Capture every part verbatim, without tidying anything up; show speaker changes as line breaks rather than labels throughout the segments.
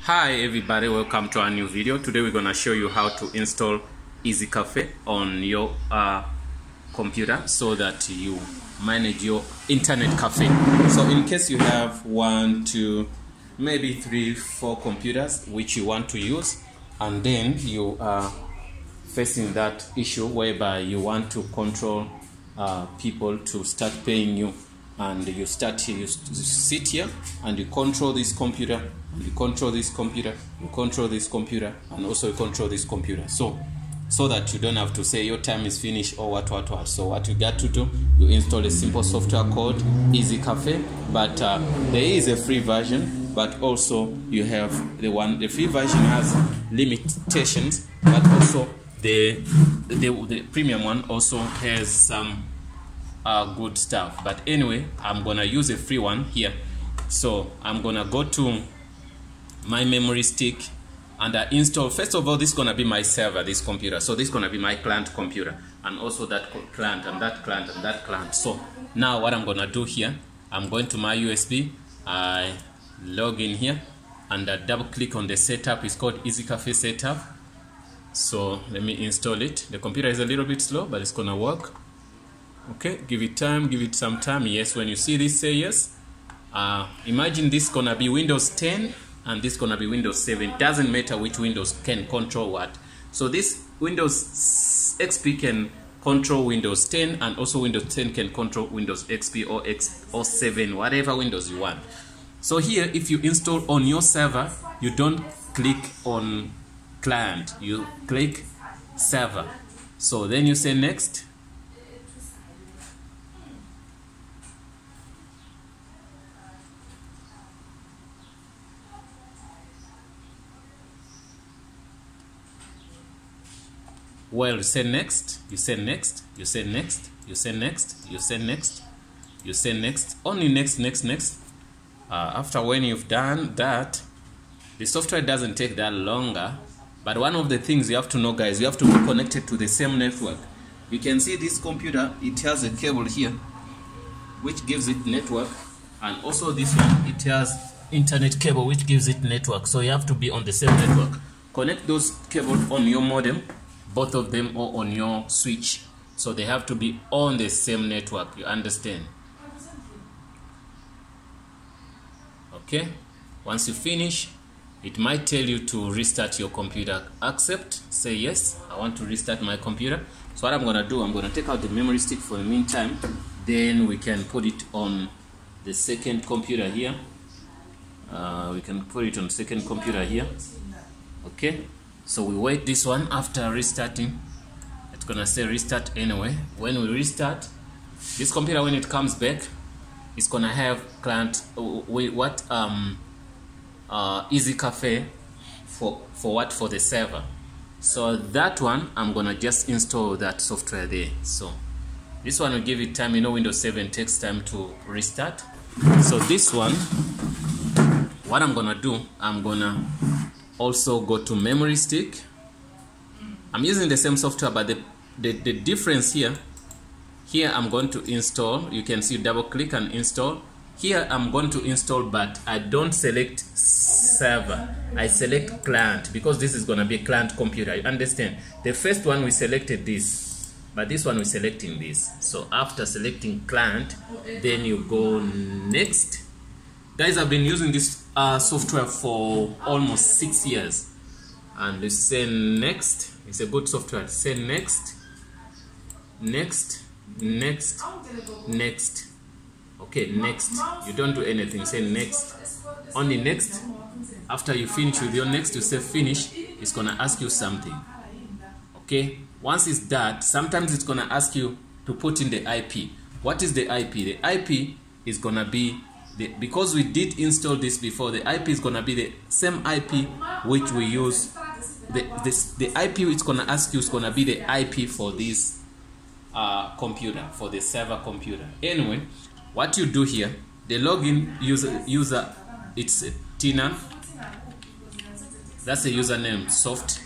Hi everybody, welcome to our new video. Today we're going to show you how to install EasyCafe on your uh, computer so that you manage your internet cafe. So in case you have one, two, maybe three, four computers which you want to use, and then you are facing that issue whereby you want to control uh, people to start paying you, and you start here, you sit here and you control this computer, and you control this computer, you control this computer, and also you control this computer. So so that you don't have to say your time is finished or what what what. So what you got to do, you install a simple software called EasyCafe, but uh, there is a free version, but also you have the one, the free version has limitations, but also the the, the premium one also has some Uh, good stuff. But anyway, I'm gonna use a free one here. So I'm gonna go to my memory stick and I install. First of all, this is gonna be my server, this computer. So this is gonna be my client computer, and also that client and that client and that client. So now what I'm gonna do here, I'm going to my U S B, I log in here and I double click on the setup. It's called EasyCafe setup. So let me install it. The computer is a little bit slow, but it's gonna work. Okay, give it time, give it some time. Yes, when you see this, say yes. Uh, imagine this gonna be Windows ten and this gonna be Windows seven. Doesn't matter which Windows can control what. So this Windows X P can control Windows ten, and also Windows ten can control Windows X P or X or seven, whatever Windows you want. So here, if you install on your server, you don't click on client, you click server. So then you say next. Well, you say next, you say next, you say next, you say next, you say next, you say next, only next, next, next. Uh, after when you've done that, the software doesn't take that longer. But one of the things you have to know, guys, you have to be connected to the same network. You can see this computer, it has a cable here, which gives it network, and also this one, it has internet cable, which gives it network. So you have to be on the same network. Connect those cables on your modem, both of them are on your switch, so they have to be on the same network. You understand? Okay, once you finish, it might tell you to restart your computer. Accept, say yes, I want to restart my computer. So what I'm gonna do, I'm gonna take out the memory stick for the meantime, then we can put it on the second computer here. Uh, we can put it on the second computer here. Okay, so we wait this one. After restarting, it's gonna say restart anyway. When we restart this computer, when it comes back, it's gonna have client uh, what um uh EasyCafe for for what for the server. So that one, I'm gonna just install that software there. So this one will give it time. You know, Windows seven takes time to restart. So this one, what I'm gonna do, I'm gonna also go to memory stick. I'm using the same software, but the, the, the difference here, here I'm going to install. You can see double click and install. Here I'm going to install, but I don't select server. I select client, because this is going to be a client computer. You understand? The first one we selected this, but this one we're selecting this. So after selecting client, then you go next. Guys, I've been using this uh, software for almost six years, and you say next. It's a good software. Say next, next, next, next. Okay, next. You don't do anything. Say next. Only next. After you finish with your next, you say finish. It's gonna ask you something. Okay. Once it's done, sometimes it's gonna ask you to put in the I P. What is the I P? The I P is gonna be The, because we did install this before, the I P is gonna be the same I P which we use. The this the I P it's gonna ask you is gonna be the I P for this uh, computer, for the server computer. Anyway, what you do here, the login user user it's Tina. That's the username, soft.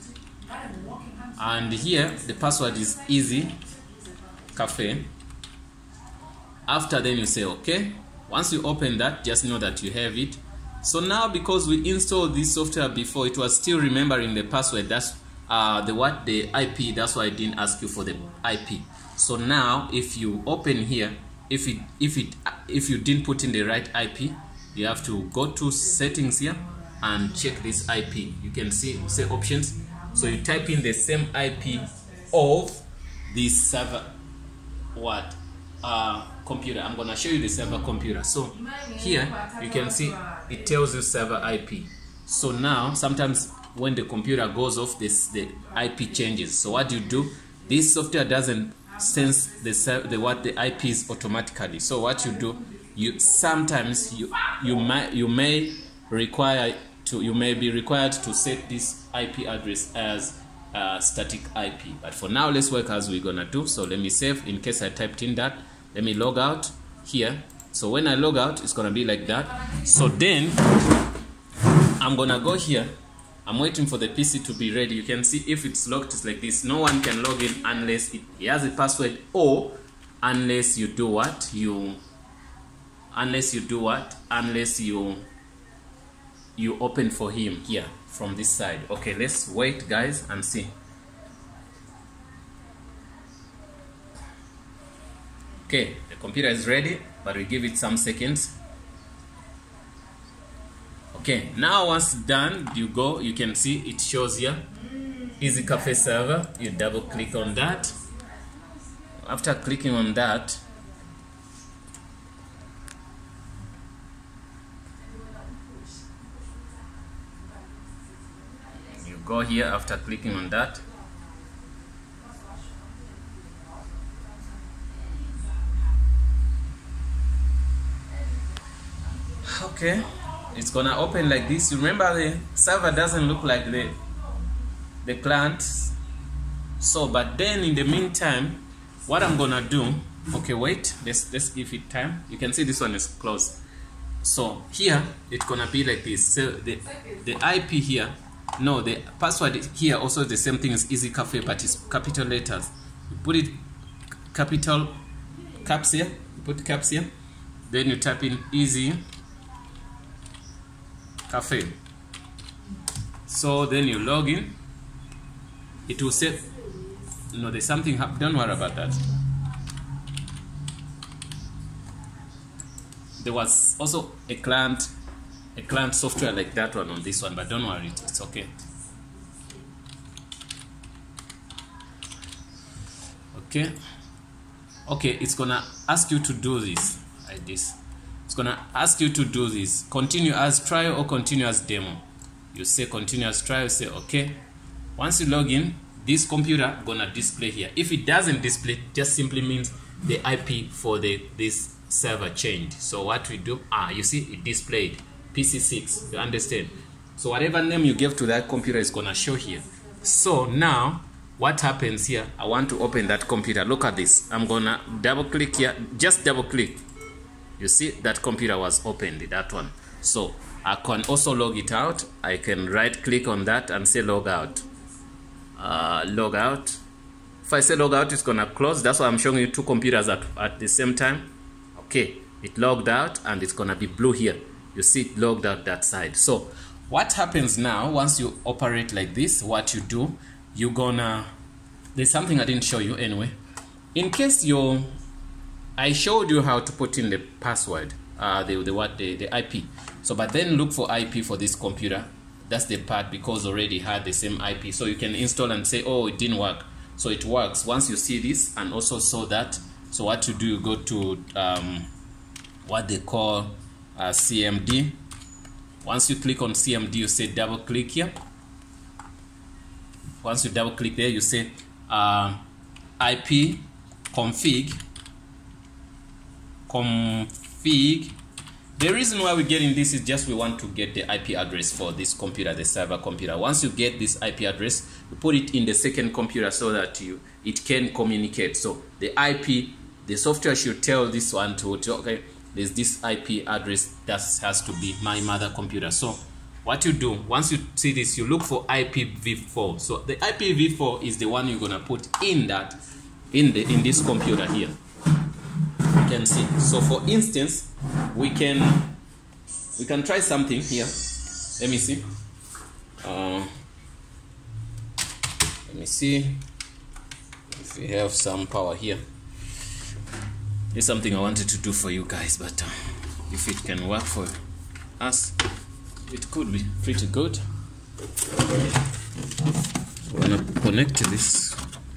And here the password is EasyCafe. After then you say okay. Once you open that, just know that you have it. So now, because we installed this software before, it was still remembering the password. That's uh, the what the I P. That's why I didn't ask you for the I P. So now, if you open here, if it if it if you didn't put in the right I P, you have to go to settings here and check this I P. You can see say options. So you type in the same I P of this server what uh, computer. I'm gonna show you the server computer. So here you can see it tells you server I P. So now sometimes when the computer goes off, this the I P changes. So what you do, this software doesn't sense the the what the I P is automatically. So what you do, you sometimes you you might you may require to you may be required to set this I P address as a static I P. But for now, let's work as we're gonna do. So let me save in case I typed in that. Let me log out here. So when I log out, it's gonna be like that. So then I'm gonna go here. I'm waiting for the P C to be ready. You can see if it's locked, it's like this. No one can log in unless it has a password, or unless you do what you unless you do what unless you you open for him here from this side. Okay, let's wait guys and see. Okay, the computer is ready, but we give it some seconds. Okay, now once done, you go, you can see it shows here EasyCafe server. You double click on that. After clicking on that, you go here after clicking on that. Okay, it's gonna open like this. Remember, the server doesn't look like the the client. So but then in the meantime, what I'm gonna do, okay, wait, let's let's give it time. You can see this one is closed. So here it's gonna be like this. So the the I P here, no, the password here also the same thing as EasyCafe, but it's capital letters. You put it capital caps here, you put caps here, then you type in EasyCafe. So then you log in. It will say, no, there's something happened. Don't worry about that. There was also a client, a client software like that one on this one, but don't worry, it's okay. Okay. Okay, it's gonna ask you to do this like this. It's gonna ask you to do this. Continue as trial or continue as demo. You say continue as trial, say okay. Once you log in, this computer gonna display here. If it doesn't display, just simply means the I P for the this server changed. So what we do, ah, you see it displayed P C six. You understand? So whatever name you give to that computer is gonna show here. So now what happens here? I want to open that computer. Look at this. I'm gonna double click here. Just double click. You see that computer was opened, that one. So I can also log it out. I can right click on that and say log out. Uh, log out. If I say log out, it's gonna close. That's why I'm showing you two computers at, at the same time. Okay, it logged out and it's gonna be blue here. You see it logged out that side. So what happens now, once you operate like this, what you do, you're gonna, there's something I didn't show you anyway. In case you're, I showed you how to put in the password, uh, the, the what the, the I P. So but then look for I P for this computer. That's the part, because already had the same I P. So you can install and say, oh, it didn't work. So it works once you see this and also saw that. So what you do, you go to um, what they call uh, C M D. Once you click on C M D, you say double click here. Once you double click there, you say uh, I P config config. The reason why we're getting this is just we want to get the I P address for this computer, the server computer. Once you get this I P address, you put it in the second computer so that you it can communicate. So the I P, the software should tell this one to, to okay, there's this I P address that has to be my mother computer. So what you do, once you see this, you look for I P v four. So the I P v four is the one you're gonna put in that in the in this computer here. You can see. So for instance, we can we can try something here. Let me see. Uh, let me see if we have some power here. It's something I wanted to do for you guys, but uh, if it can work for us, it could be pretty good. I'm gonna connect to this.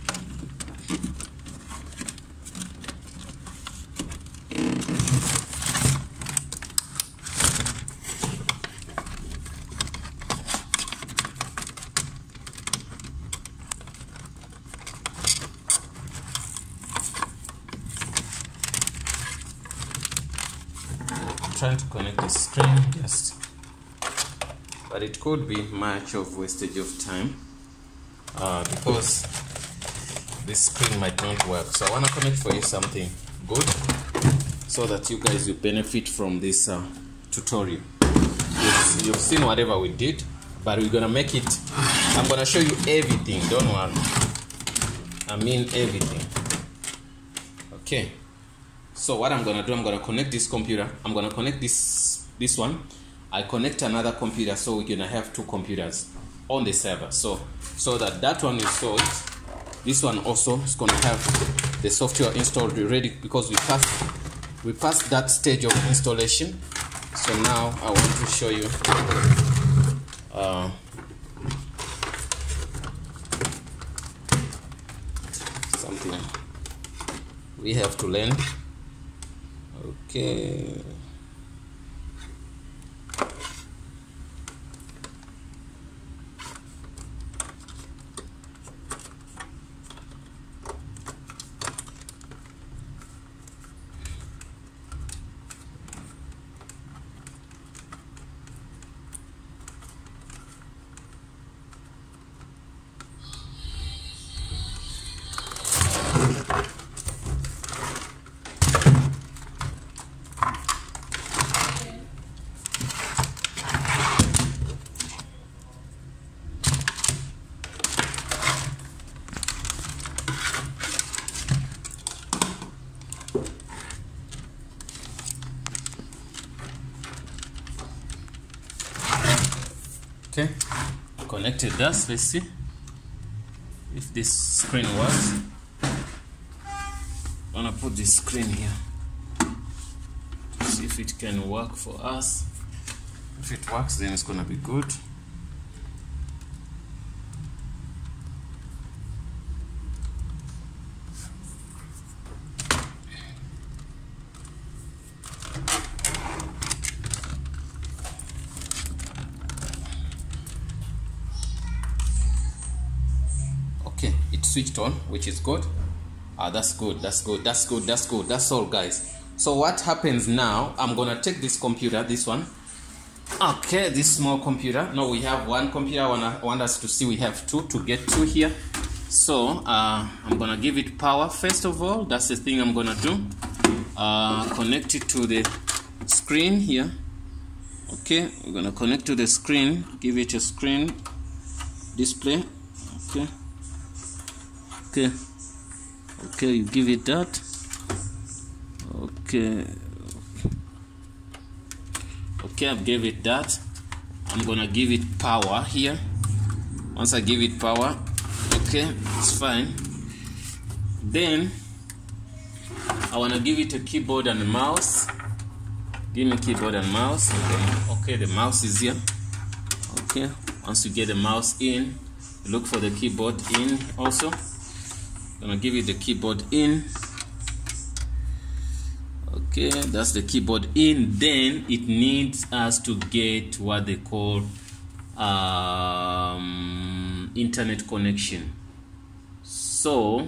Trying to connect the screen, just, but it could be much of wastage of time uh, because this screen might not work. So I want to connect for you something good so that you guys will benefit from this uh, tutorial. You've, you've seen whatever we did, but we're gonna make it. I'm gonna show you everything. Don't worry. I mean everything. Okay. So what I'm gonna do, I'm gonna connect this computer. I'm gonna connect this this one. I connect another computer, so we're gonna have two computers on the server. So so that that one is sold. This one also is gonna have the software installed ready because we passed we passed that stage of installation. So now I want to show you uh, something we have to learn. Okay. Okay, connected us. Let's see if this screen works. I'm gonna put this screen here to see if it can work for us. If it works, then it's gonna be good. Okay, it switched on, which is good. Ah, that's good, that's good, that's good, that's good. That's all, guys. So what happens now, I'm gonna take this computer, this one. Okay, this small computer. No, we have one computer. I wanna want us to see we have two to get to here. So uh, I'm gonna give it power first of all. That's the thing I'm gonna do. Uh, connect it to the screen here. Okay, we're gonna connect to the screen. Give it a screen display. Okay. Okay. Okay, you give it that. Okay. Okay, I've gave it that. I'm gonna give it power here. Once I give it power, okay, it's fine. Then I wanna give it a keyboard and a mouse. Give me keyboard and mouse. Okay, okay, the mouse is here. Okay, once you get the mouse in, look for the keyboard in also. Gonna give it the keyboard in. Okay, that's the keyboard in. Then it needs us to get what they call um, internet connection. So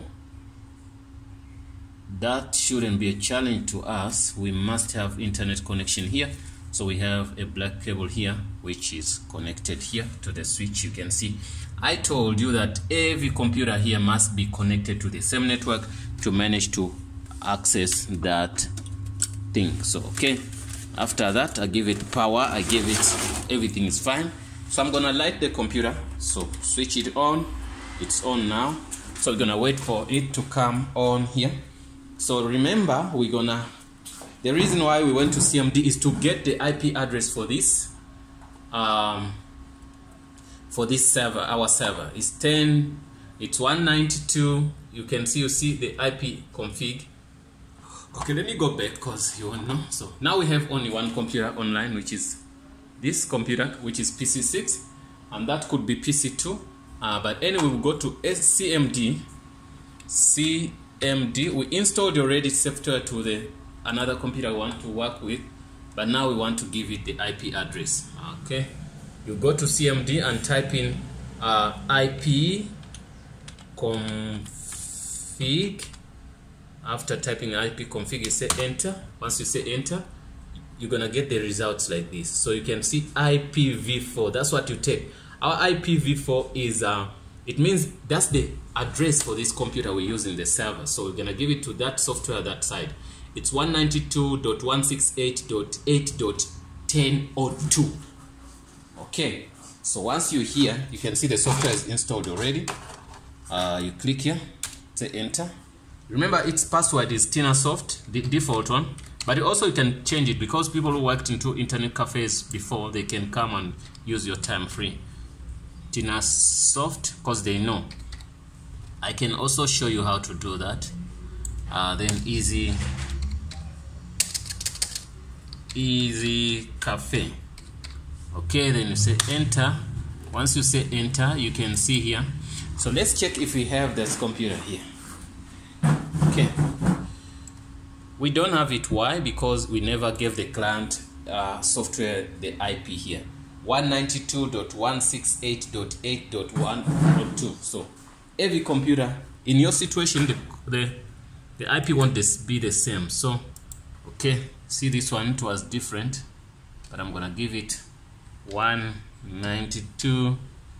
that shouldn't be a challenge to us. We must have internet connection here. So we have a black cable here which is connected here to the switch. You can see I told you that every computer here must be connected to the same network to manage to access that thing. So okay, after that I give it power, I give it, everything is fine. So I'm gonna light the computer. So switch it on. It's on now. So we're gonna wait for it to come on here. So remember, we're gonna the reason why we went to C M D is to get the I P address for this um, for this server. Our server is ten, it's one ninety-two. You can see, you see the I P config. Okay, let me go back because you won't know. So now we have only one computer online, which is this computer, which is P C six, and that could be P C two. Uh, but anyway, we'll go to C M D. C M D. We installed already software to the another computer we want to work with, but now we want to give it the I P address. Okay, you go to C M D and type in uh, I P config. After typing I P config, you say enter. Once you say enter, you're gonna get the results like this. So you can see I P v four. That's what you take. Our I P v four is uh, it means that's the address for this computer we use in the server. So we're gonna give it to that software that side. It's one ninety-two dot one sixty-eight dot eight dot ten oh two. Okay, so once you're here, you can see the software is installed already. Uh, you click here, say enter. Remember, its password is TinaSoft, the default one, but also you can change it because people who worked into internet cafes before, they can come and use your time free. TinaSoft, because they know. I can also show you how to do that. Uh, then easy EasyCafe. Okay, then you say enter. Once you say enter, you can see here. So let's check if we have this computer here. Okay, we don't have it. Why? Because we never gave the client uh, software the I P here, one ninety-two dot one sixty-eight dot eight dot one dot two. So every computer in your situation, the the, the I P won't be the same. So okay, see, this one, it was different, but I'm gonna give it one ninety-two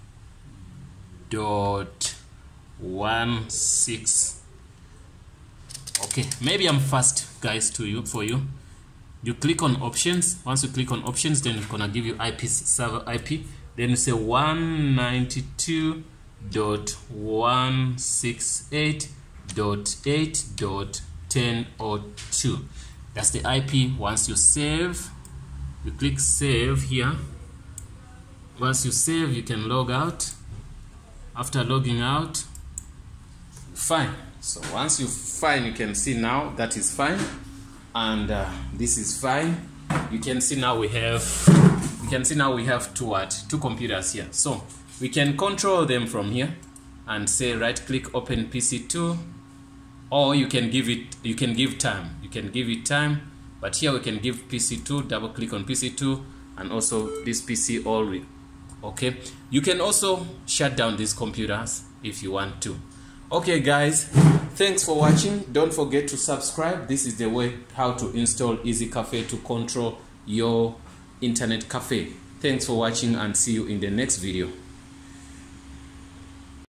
dot one six. Okay, maybe I'm fast, guys, to you for you. You click on options. Once you click on options, then it's gonna give you I P server I P. Then you say one ninety-two dot one sixty-eight dot eight dot ten oh two. That's the I P. Once you save, you click save here. Once you save, you can log out. After logging out, fine. So once you fine, you can see now that is fine, and uh, this is fine. You can see now we have you can see now we have two what two computers here. So we can control them from here and say right click open P C two, or you can give it you can give time. You can give it time, but here we can give P C two, double click on P C two, and also this P C all. Okay, you can also shut down these computers if you want to. Okay guys, thanks for watching. Don't forget to subscribe. This is the way how to install EasyCafe to control your internet cafe. Thanks for watching and see you in the next video.